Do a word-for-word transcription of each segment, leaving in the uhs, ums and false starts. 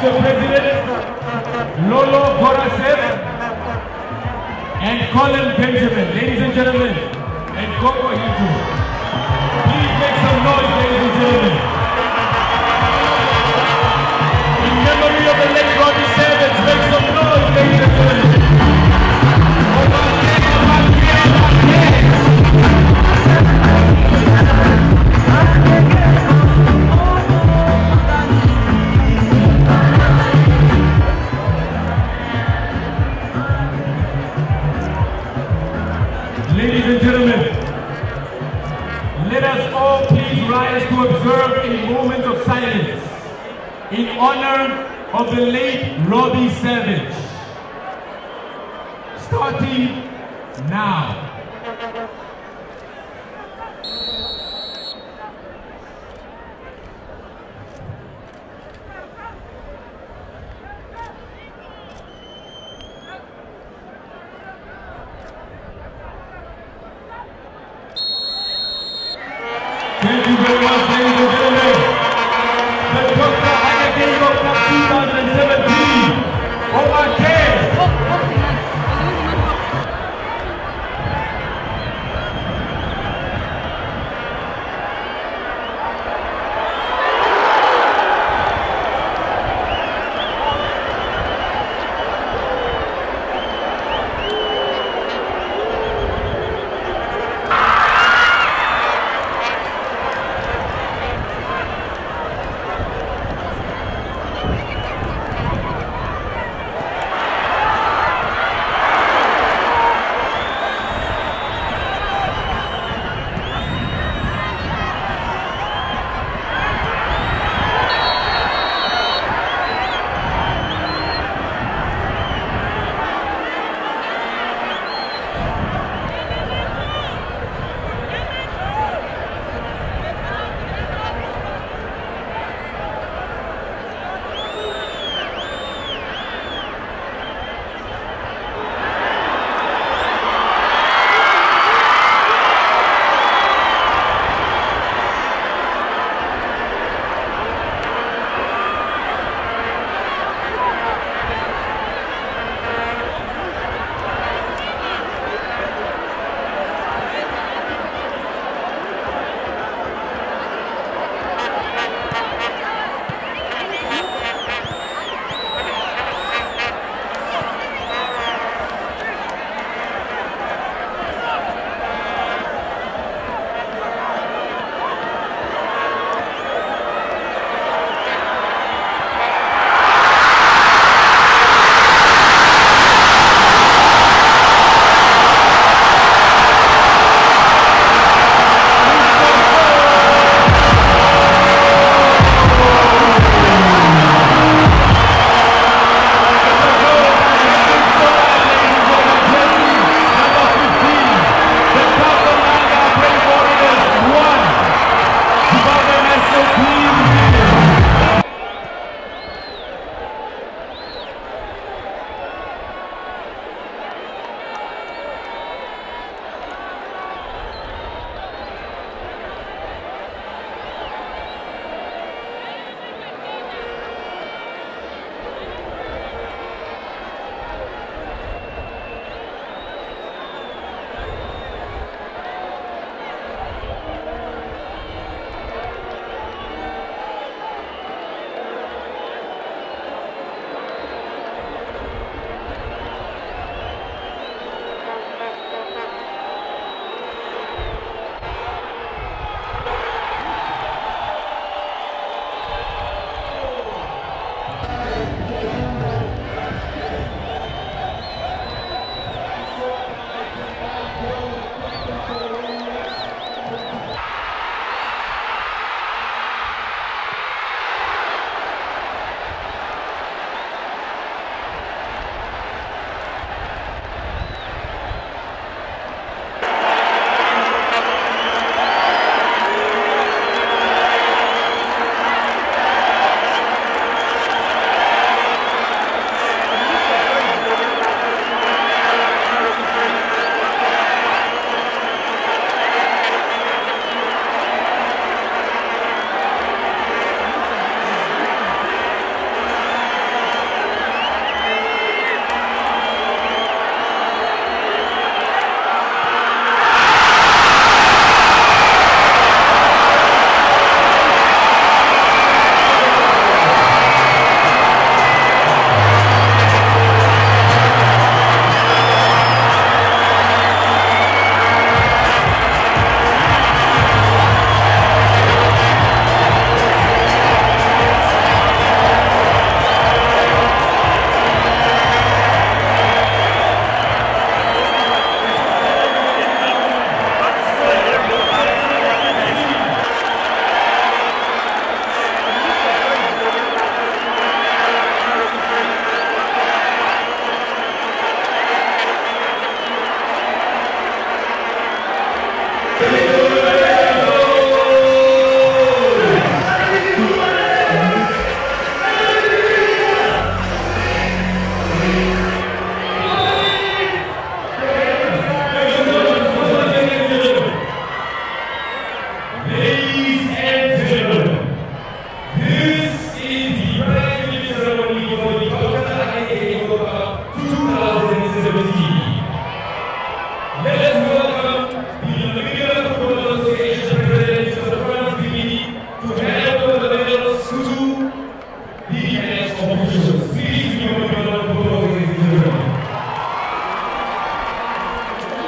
the President, Lolo Gorasev, and Colin Benjamin. Ladies and gentlemen, and Coco Hindu. Please make some noise, ladies and gentlemen. In memory of the late Robbie Savage, make some noise, ladies and gentlemen. Ladies and gentlemen, let us all please rise to observe a moment of silence in honor of the late Robbie Savage. Starting now. Thank you very much, ladies and gentlemen. The Doctor Agadeiro Cup twenty seventeen. Omar K.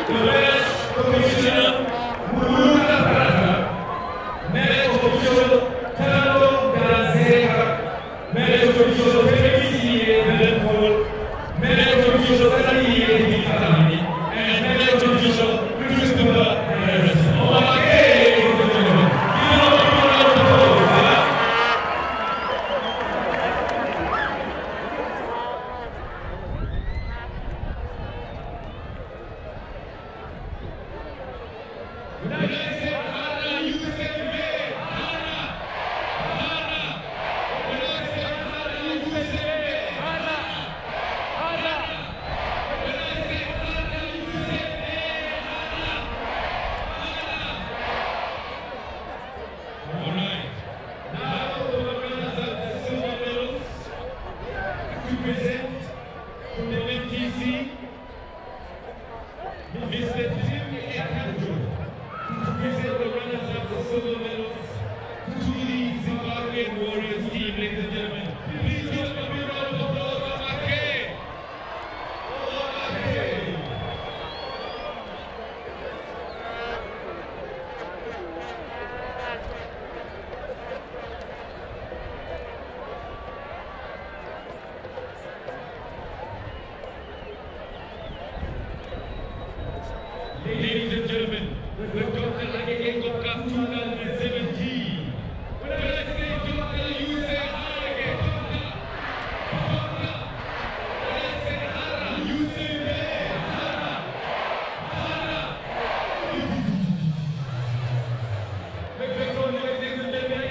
the best commissioner, Muluka Prata, best official, Tano Gazeka, best official, Televisi, Belfort, best official, Sani, and best official, Christopher Harris. Ladies and gentlemen, the Doctor Agege Cup twenty seventeen. When I say Doctor, you say Agege. Doctor. When I say Hara, you say Be. Hara. Hara. Make the sound, ladies and gentlemen.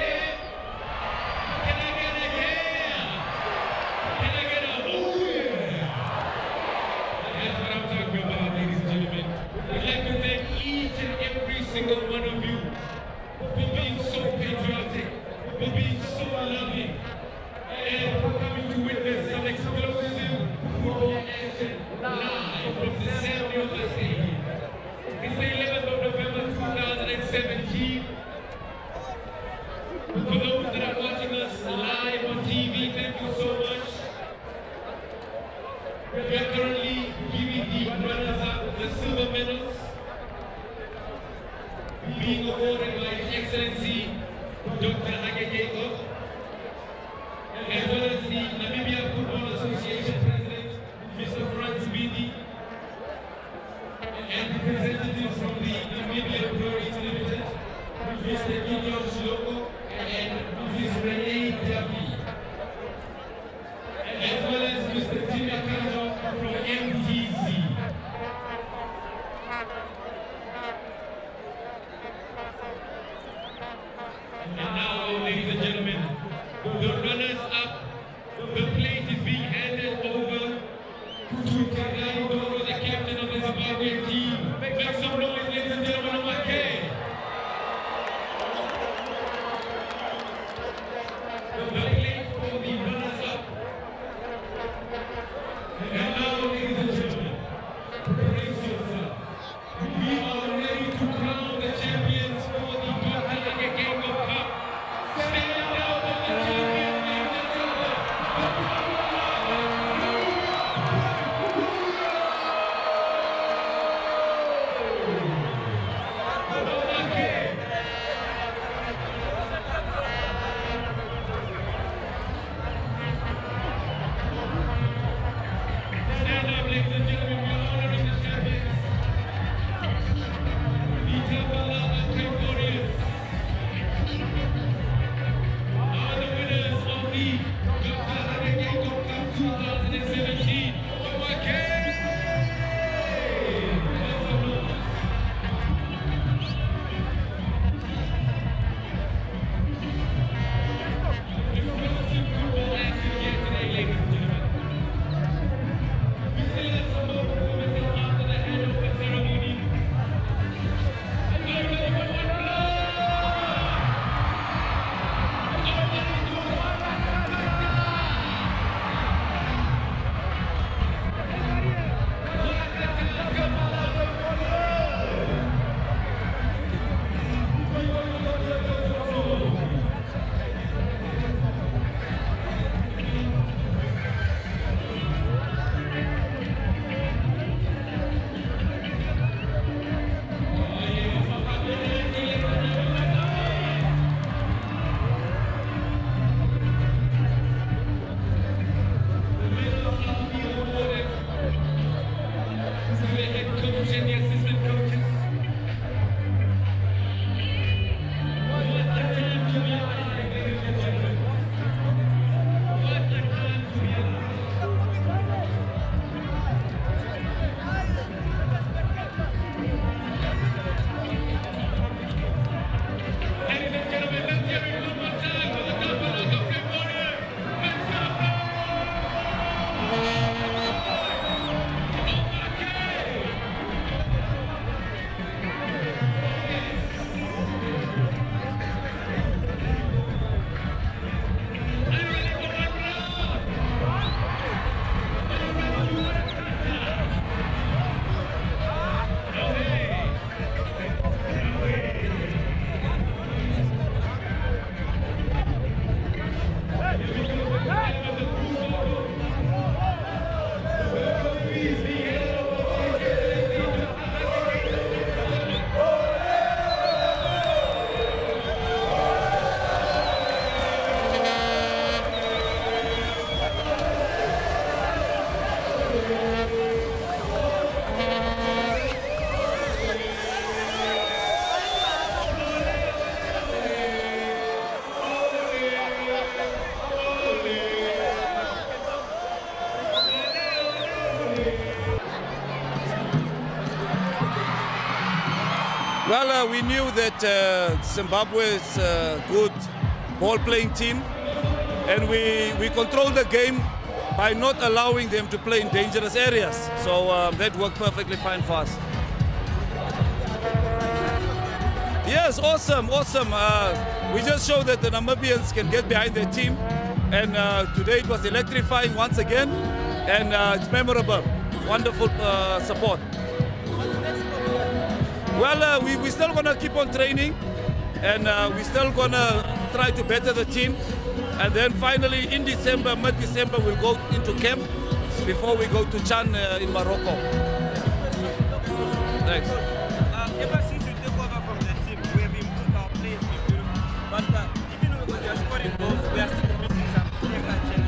Can I get a yeah? Can I get a oh yeah? That's what I'm talking about, ladies and gentlemen. I'd like to thank each and every single one of you for being so patriotic, for being so loving, and for coming to witness some explosive football action live from the Samuel Stadium. It's the eleventh of November two thousand seventeen. For those that are watching us live on T V, thank you so much. We are currently giving the runners-up the silver medals, being awarded by His Excellency Doctor Agege Cup, as well as the Namibia Football Association President, Mister Franz Bidi, and representatives from the Namibia Breweries Limited, Mister Gideon Shiloko, and Missus Renee Davi, as well as Mister Tina Kajo from M T C. And now, ladies and gentlemen, the runners-up, the plate is being handed over to Tagai Doro, the captain of the Zimbabwe team. Make some noise, ladies and gentlemen, on my case. Well, uh, we knew that uh, Zimbabwe is a good ball-playing team, and we, we controlled the game by not allowing them to play in dangerous areas. So uh, that worked perfectly fine for us. Yes, awesome, awesome. Uh, we just showed that the Namibians can get behind their team, and uh, today it was electrifying once again, and uh, it's memorable. Wonderful uh, support. Well, uh, we, we're still going to keep on training, and uh, we're still going to try to better the team. And then finally, in December, mid-December, we'll go into camp before we go to Chan uh, in Morocco. Thanks. Uh, ever since you took over from the team, we have improved our play, but uh, even when we are scoring goals, we are still missing some clear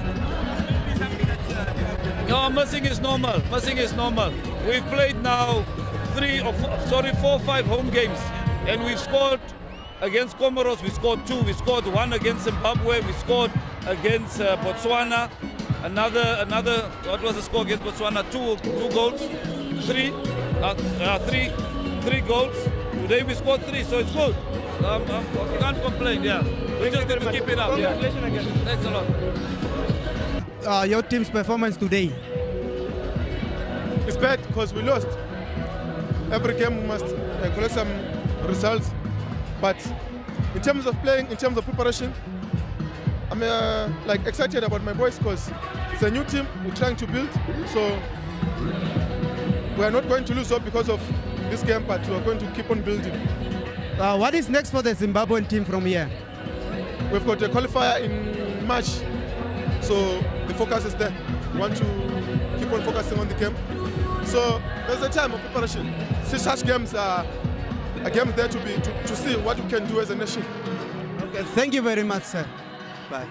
chances. No, missing is normal. Missing is normal. We've played now three or four, sorry, four, five home games, and we've scored against Comoros. We scored two. We scored one against Zimbabwe. We scored against uh, Botswana. Another, another. What was the score against Botswana? Two, two goals, three, uh, uh, three, three goals. Today we scored three, so it's good. Um, um, we can't complain. Yeah, we just need to keep it up. Yeah. Thanks a lot. Uh, your team's performance today? It's bad because we lost. Every game we must uh, collect some results. But in terms of playing, in terms of preparation, I'm uh, like excited about my boys because it's a new team we're trying to build. So we are not going to lose hope because of this game, but we are going to keep on building. Uh, what is next for the Zimbabwean team from here? We've got a qualifier in March, so the focus is there. We want to keep on focusing on the game. So there's a time of preparation. See, such games are a game there to be to, to see what we can do as a nation. Okay, thank you very much, sir. Bye.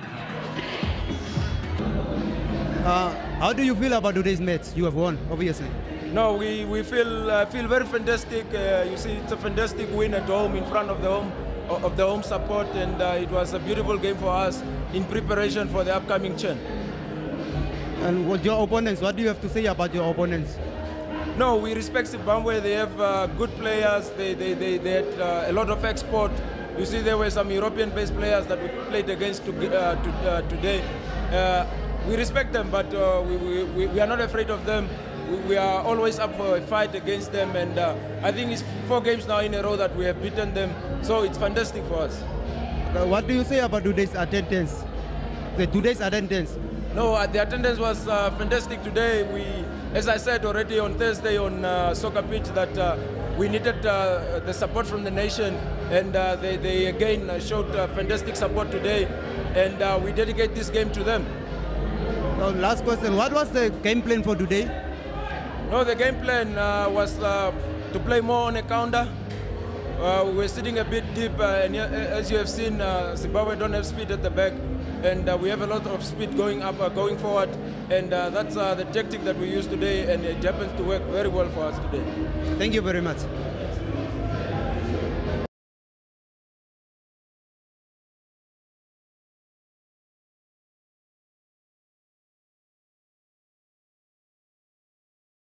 Uh, how do you feel about today's match? You have won, obviously. No, we, we feel uh, feel very fantastic. Uh, you see, it's a fantastic win at home in front of the home of the home support, and uh, it was a beautiful game for us in preparation for the upcoming Chan. And what your opponents? What do you have to say about your opponents? No, we respect Zimbabwe. They have uh, good players. They they they, they had uh, a lot of export. You see, there were some European-based players that we played against to, uh, to, uh, today. Uh, we respect them, but uh, we, we we are not afraid of them. We are always up for a fight against them, and uh, I think it's four games now in a row that we have beaten them, so it's fantastic for us. Uh, what do you say about today's attendance? The today's attendance? No, uh, the attendance was uh, fantastic today. We, as I said already on Thursday on uh, Soccer Pitch, that uh, we needed uh, the support from the nation, and uh, they, they again showed uh, fantastic support today, and uh, we dedicate this game to them. Uh, last question, what was the game plan for today? No, the game plan uh, was uh, to play more on a counter. Uh, we were sitting a bit deep, uh, and as you have seen, uh, Zimbabwe don't have speed at the back, and uh, we have a lot of speed going up, uh, going forward, and uh, that's uh, the tactic that we use today, and it happens to work very well for us today. Thank you very much.